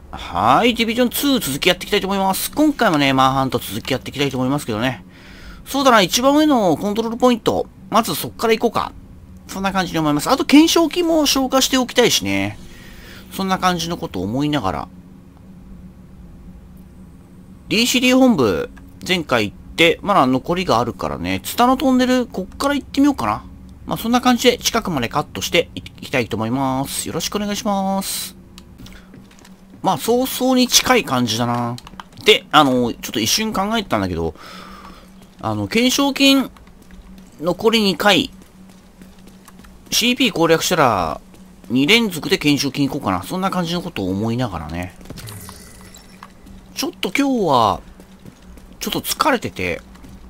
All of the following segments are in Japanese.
はい、ディビジョン2続きやっていきたいと思います。今回もね、マンハント続きやっていきたいと思いますけどね。そうだな、一番上のコントロールポイント。まずそっから行こうか。そんな感じに思います。あと、懸賞金も消化しておきたいしね。そんな感じのことを思いながら。DCD 本部、前回行って、まだ残りがあるからね。ツタのトンネル、こっから行ってみようかな。まあ、そんな感じで近くまでカットしていきたいと思います。よろしくお願いします。まあ、早々に近い感じだな。で、ちょっと一瞬考えてたんだけど、懸賞金、残り2回、CP 攻略したら、2連続で懸賞金行こうかな。そんな感じのことを思いながらね。ちょっと今日は、ちょっと疲れてて、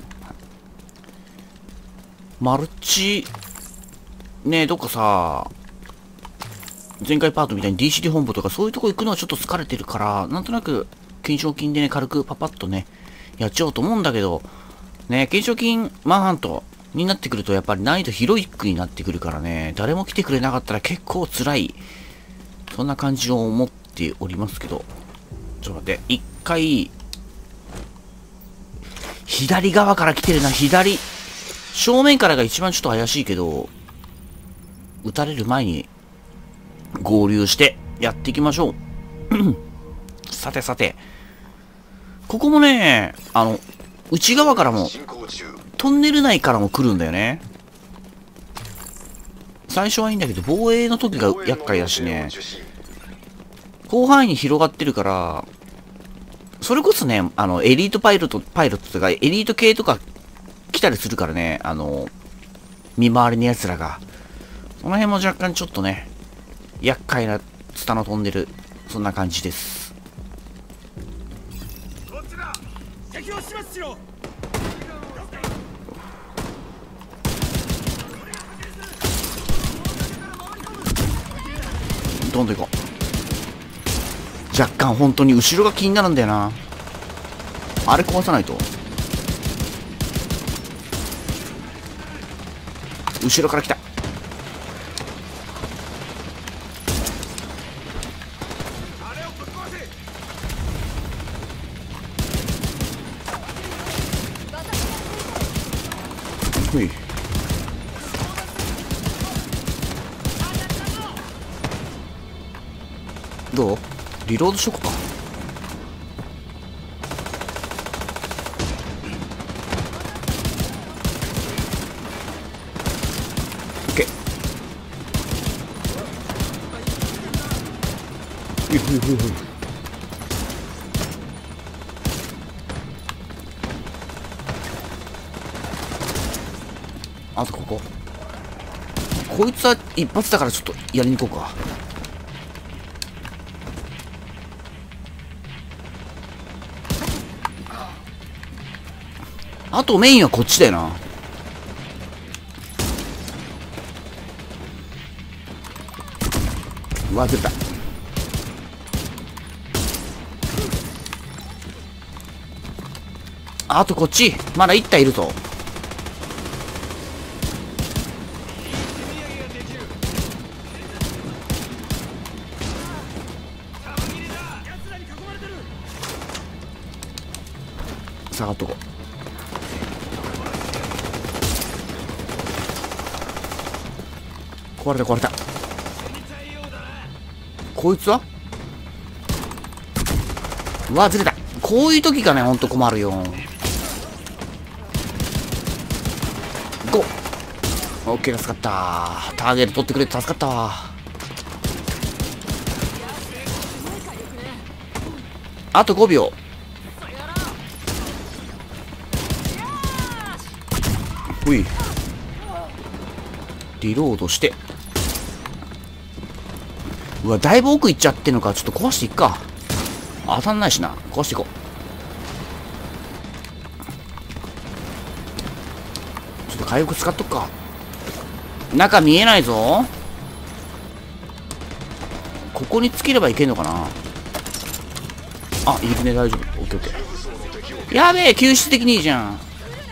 マルチ、ね、どっかさ、前回パートみたいに DCD 本部とかそういうとこ行くのはちょっと疲れてるから、なんとなく、懸賞金でね、軽くパパッとね、やっちゃおうと思うんだけど、ね、懸賞金マンハントになってくるとやっぱり難易度ヒロイックになってくるからね、誰も来てくれなかったら結構辛い、そんな感じを思っておりますけど、ちょっと待って、一回、左側から来てるな、左。正面からが一番ちょっと怪しいけど、撃たれる前に合流してやっていきましょう。さてさて。ここもね、内側からも、トンネル内からも来るんだよね。最初はいいんだけど、防衛の時が厄介だしね。広範囲に広がってるから、それこそね、エリートパイロットとか、エリート系とか来たりするからね、見回りの奴らが。その辺も若干ちょっとね、厄介なツタの飛んでる、そんな感じです。こちら敵を始末しろ。どんどん行こう。若干本当に後ろが気になるんだよな。あれ壊さないと。後ろから来た。ほい。どう？リロードしとこうか。オッケー。ほいほいほいほい。あとここ。こいつは一発だからちょっとやりに行こうか。あとメインはこっちだよな。うわ、出た。あとこっちまだ1体いるぞ。下がっとこう。壊れた壊れた。こいつはうわ、ずれた。こういう時がね、ほんと困るよ。5。オッケー、助かった。ターゲット取ってくれて助かったわ。あと5秒。ほい。リロードして。うわ、だいぶ奥行っちゃってんのか。ちょっと壊していっか。当たんないしな。壊していこう。ちょっと回復使っとくか。中見えないぞ。ここにつければいけんのかな。あ、いるね、大丈夫。オッケーオッケー。やべえ、救出的にいいじゃん。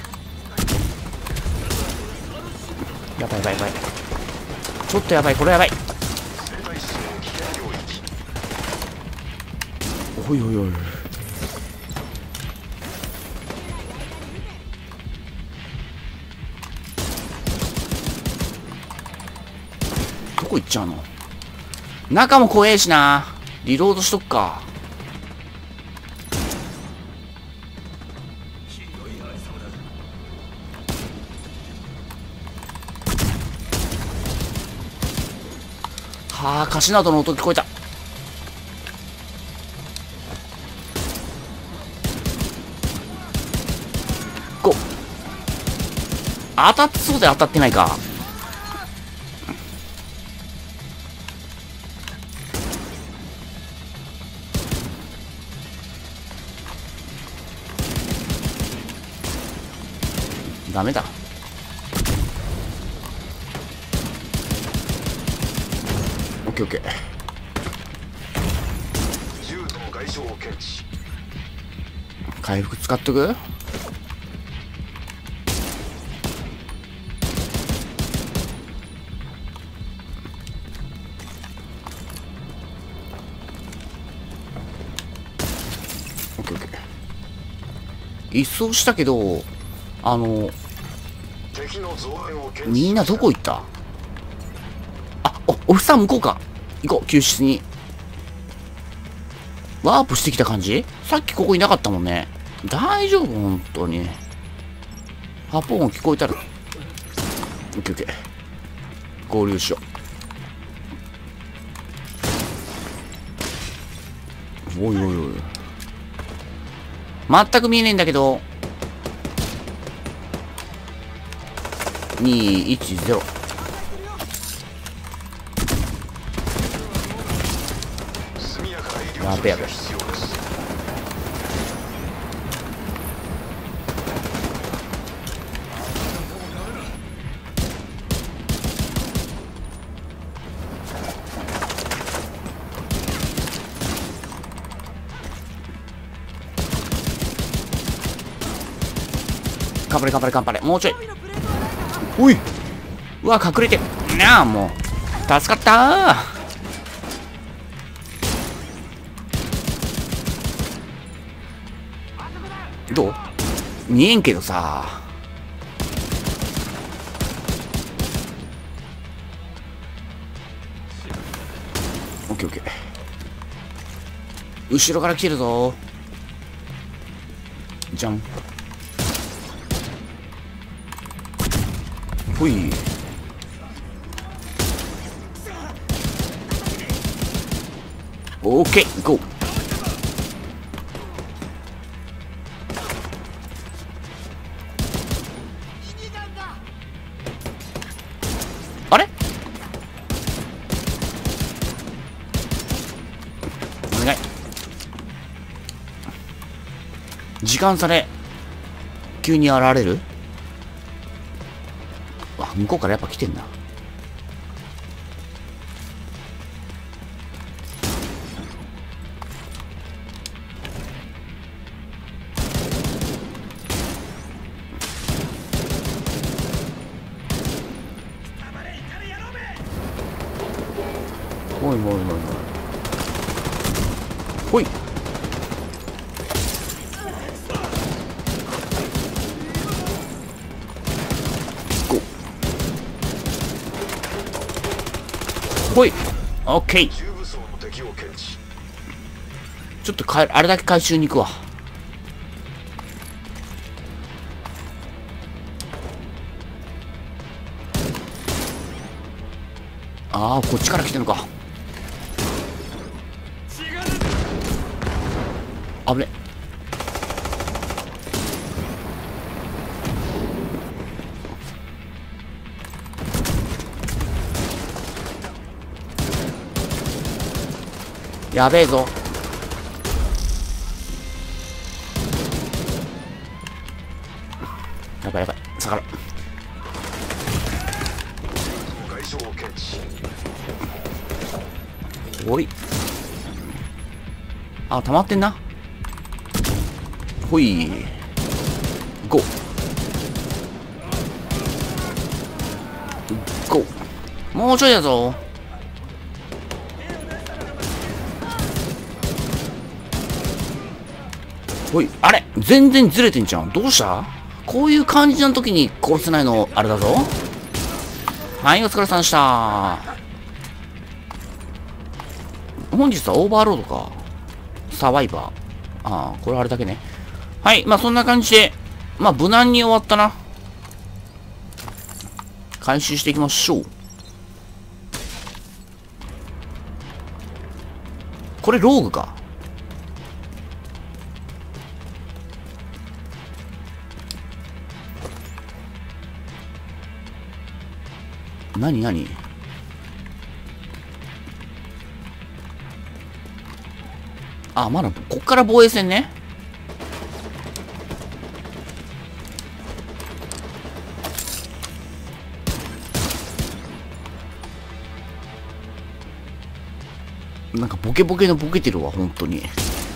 やばいやばいやばい。ちょっとやばい、これやばい。 おいおいおい。どこ行っちゃうの？中も怖えしな。リロードしとくか。はあ、カシナドの音聞こえた。ゴー。当たってそうで当たってないか。ダメだ。オッケーオッケー。回復使っとく。オッケーオッケー。一掃したけど、みんなどこ行った？あ、おふさん向こうか。行こう、救出に。ワープしてきた感じ？さっきここいなかったもんね。大丈夫？本当に。発砲音聞こえたら。オッケーオッケー。合流しよう。おいおいおい。全く見えねえんだけど。210。やべやべ。頑張れ頑張れ頑張れ。もうちょい。おい。うわ、隠れて。なあ、もう。助かったー。どう？見えんけどさ。オッケーオッケー。後ろから来てるぞ。じゃん。ほい。オッケー、ゴー。あれ？お願い。時間差で急に現れる？あ、向こうからやっぱ来てんな。おいおいおいおい。ほい。ゴー。ほい。オッケー。ちょっとあれだけ回収に行くわ。ああ、こっちから来てんのか。危ね。やべえぞ。やばいやばい。下がろう。おい。あ、溜まってんな。ほい。ゴー。ゴー。もうちょいだぞ。 おい、あれ全然ずれてんじゃん。どうした？こういう感じの時に殺せないの、あれだぞ。はい、お疲れさんでした。本日はオーバーロードか。サバイバー。ああ、これあれだけね。はい、まあそんな感じで、まあ無難に終わったな。回収していきましょう。これローグか。なになに？あ、まだこっから防衛戦ね。なんかボケボケのボケてるわ、本当に。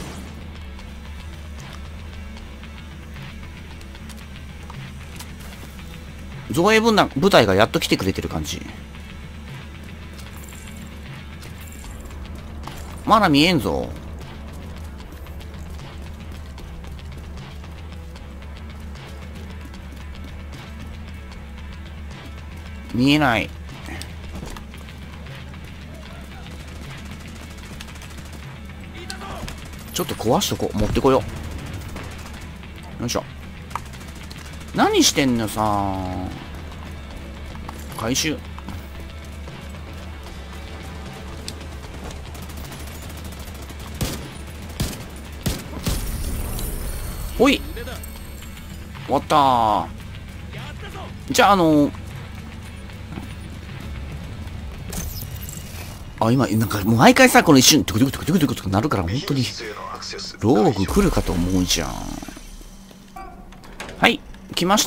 造営部隊がやっと来てくれてる感じ。まだ見えんぞ。見えない。ちょっと壊しとこう。持ってこよう。よいしょ。何してんのさ。回収。ほい。終わったー。じゃあ今、なんかもう毎回さ、この一瞬、トゥクトゥクトゥクトゥクトゥクとかなるから、本当に、ローグ来るかと思うじゃん。はい、来ました。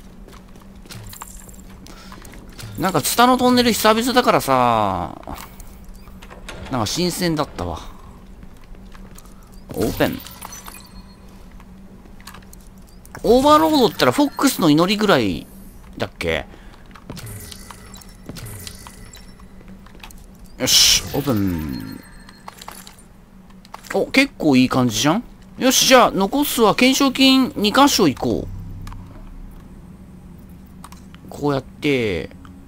なんか、ツタのトンネル久々だからさ、なんか新鮮だったわ。オープン。オーバーロードって言ったら、フォックスの祈りぐらいだっけ？よし、オープン。お、結構いい感じじゃん？よし、じゃあ、残すは懸賞金2箇所行こう。こうやって、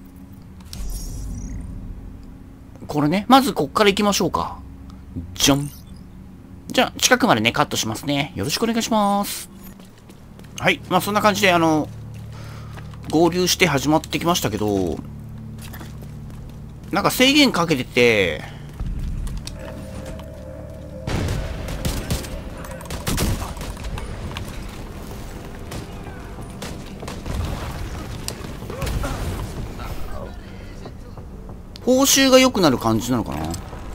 これね。まず、こっから行きましょうか。じゃん。じゃあ、近くまでね、カットしますね。よろしくお願いします。はい。まあ、そんな感じで、合流して始まってきましたけど、なんか制限かけてて、報酬が良くなる感じなのかな。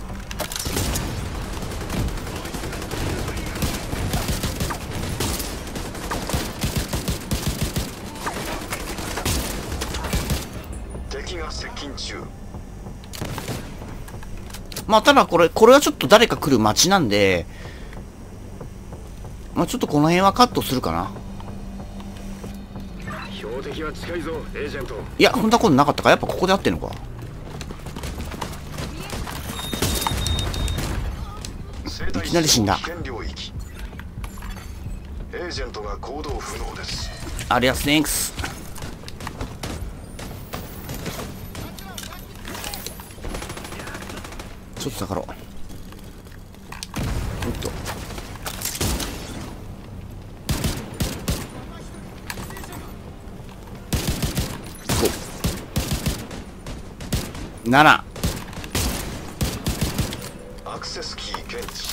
敵が接近中。 まあ、ただこれはちょっと誰か来る街なんで、まあ、ちょっとこの辺はカットするかな。 標的は近いぞ、エージェント。 いや、そんなことなかったか。やっぱここで合ってんのか。いきなり死んだ。 エージェントが行動不能です。 ありがとうございます。ちょっと下がろう。おっと。7。 アクセスキー検知。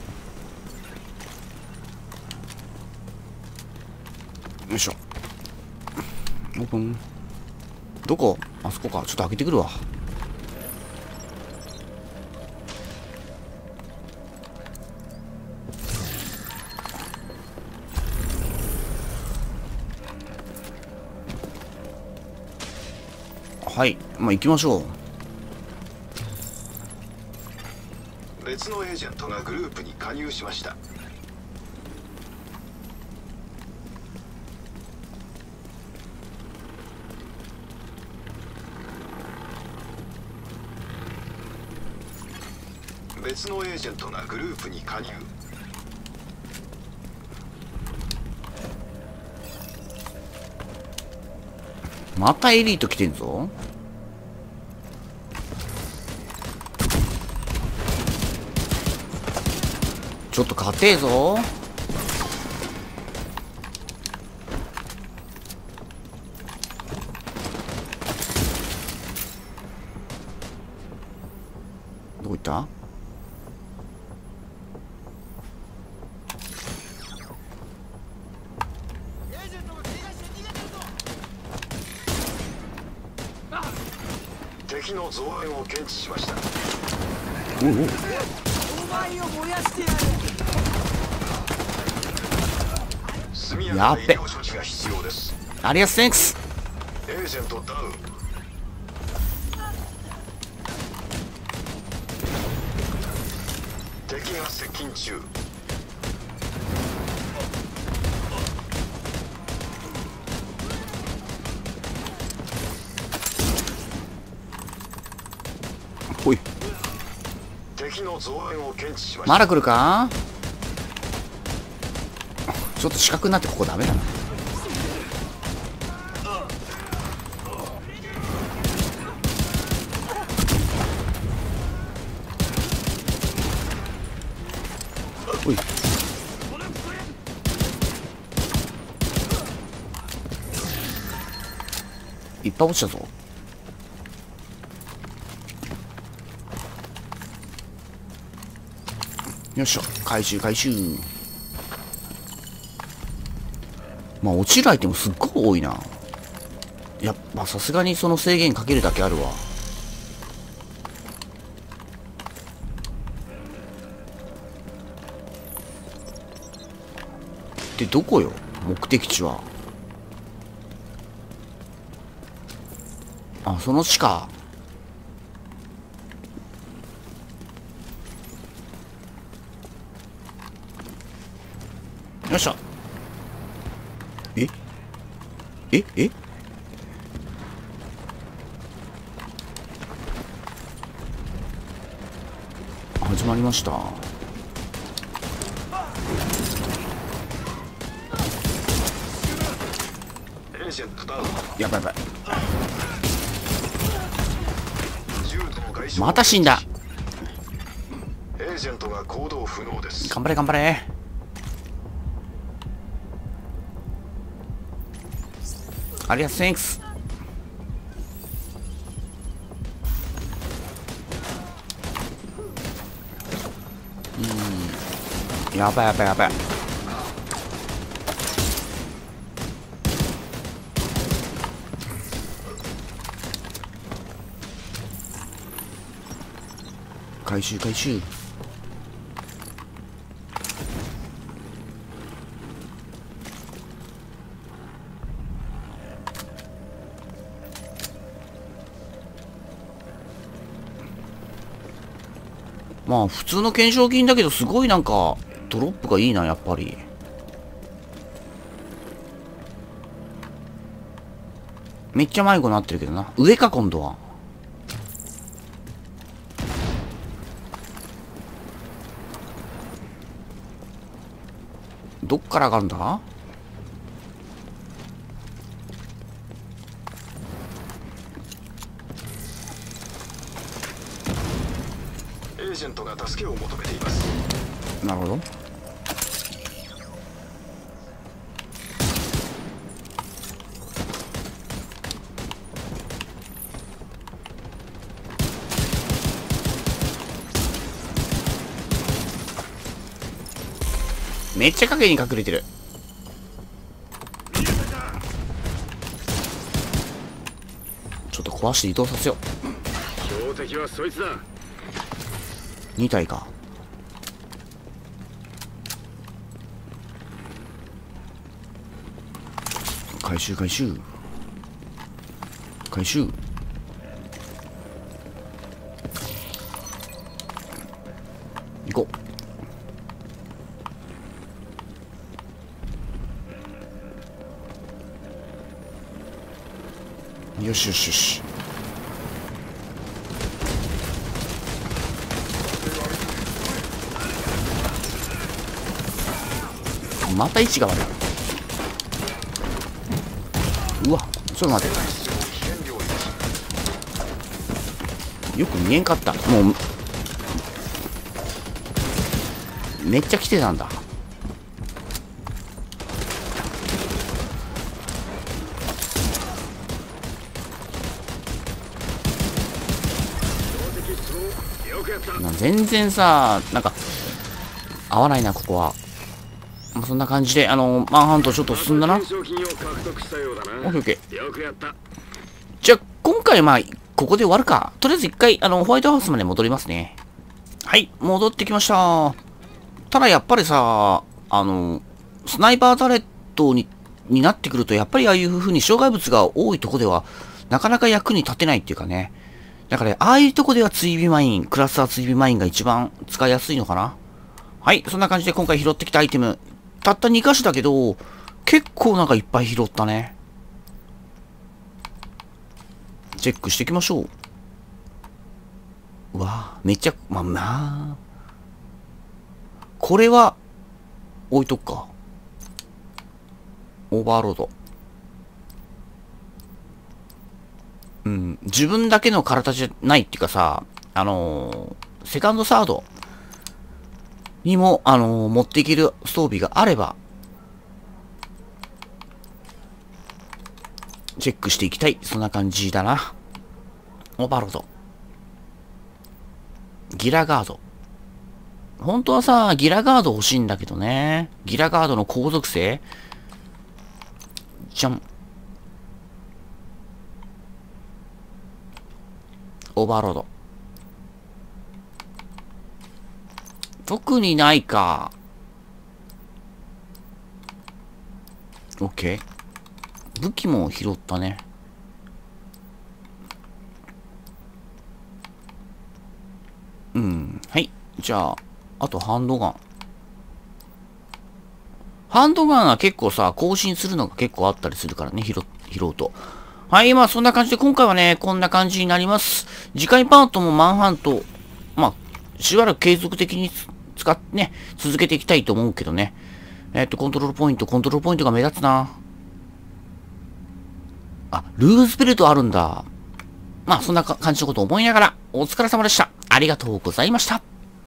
よいしょ。オープン。どこ？あそこか。ちょっと開けてくるわ。はい。まあ、行きましょう。 別のエージェントがグループに加入しました。別のエージェントがグループに加入。 またエリート来てんぞ。ちょっと勝てえぞ。どこ行った？ 敵の増援を検知しました。 おうおう。 速やかな医療処置が必要です。 ありがとうセンクス。 エージェントダウン。敵が接近中。 おい。 敵の増援を検知しました。 まだ来るか？ちょっと死角になってここダメだな。おい。いっぱい落ちたぞ。よっしゃ、回収回収。まあ落ちるアイテムすっごく多いな。やっぱさすがにその制限かけるだけあるわ。でどこよ目的地は。あ、その地下。よっしゃ。え始まりました。 エージェントダウン。 やばいやばい。 重度の外傷。 また死んだ。 エージェントが行動不能です。 頑張れ頑張れ。ありがとうセンクス。やばいやばいやばい。回収回収。まあ普通の懸賞金だけどすごいなんかドロップがいいなやっぱり。めっちゃ迷子になってるけどな。上か今度は。どっから上がるんだ？ エージェントが助けを求めています。 なるほど。めっちゃ影に隠れてる。ちょっと壊して移動させよう。 標的はそいつだ。 2体か。回収回収回収。行こう。よしよしよし。また位置が悪い。うわ、ちょっと待って。 よく見えんかった。もう、めっちゃ来てたんだ。全然さ、なんか、合わないな、ここは。そんな感じで、マンハントちょっと進んだな。オッケーオッケー。じゃあ、今回まあ、ここで終わるか。とりあえず一回、ホワイトハウスまで戻りますね。はい、戻ってきました。ただやっぱりさ、スナイパータレットになってくると、やっぱりああいう風に障害物が多いとこでは、なかなか役に立てないっていうかね。だから、ああいうとこでは追尾マイン、クラスター追尾マインが一番使いやすいのかな。はい、そんな感じで今回拾ってきたアイテム。たった2箇所だけど、結構なんかいっぱい拾ったね。チェックしていきましょう。うわぁ、めっちゃ、まあ、これは、置いとくか。オーバーロード。うん、自分だけの体じゃないっていうかさ、セカンドサードにも、持っていける装備があれば、チェックしていきたい。そんな感じだな。オーバーロード。ギラガード。本当はさ、ギラガード欲しいんだけどね。ギラガードの後続性。じゃん。オーバーロード。特にないか。オッケー。武器も拾ったね。うん。はい。じゃあ、あとハンドガン。ハンドガンは結構さ、更新するのが結構あったりするからね、拾うと。はい、まあそんな感じで今回はね、こんな感じになります。次回パートもマンハント、まあ、しばらく継続的に使ってね、続けていきたいと思うけどね。コントロールポイントが目立つな。あ、ルーズベルトあるんだ。まあそんな感じのことを思いながら、お疲れ様でした。ありがとうございました。